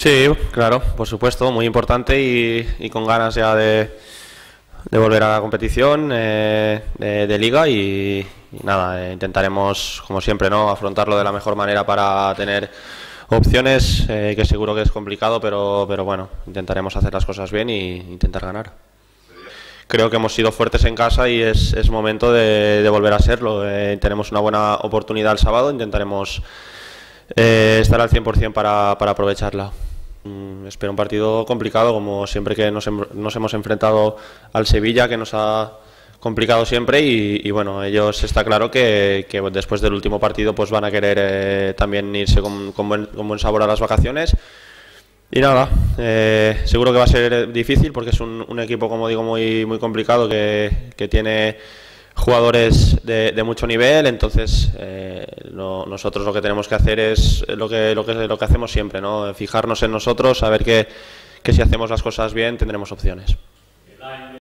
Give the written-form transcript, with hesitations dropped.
Sí, claro, por supuesto, muy importante y con ganas ya de volver a la competición de liga y nada, intentaremos, como siempre, ¿no?, afrontarlo de la mejor manera para tener opciones, que seguro que es complicado, pero bueno, intentaremos hacer las cosas bien e intentar ganar. Creo que hemos sido fuertes en casa y es momento de volver a serlo. Tenemos una buena oportunidad el sábado, intentaremos estar al 100% para aprovecharla. Espero un partido complicado, como siempre que nos hemos enfrentado al Sevilla, que nos ha complicado siempre y bueno, ellos está claro que después del último partido pues van a querer también irse con buen sabor a las vacaciones. Y nada, seguro que va a ser difícil porque es un equipo, como digo, muy complicado que tiene jugadores de mucho nivel, entonces nosotros lo que tenemos que hacer es lo que hacemos siempre, ¿no? Fijarnos en nosotros, saber que si hacemos las cosas bien tendremos opciones.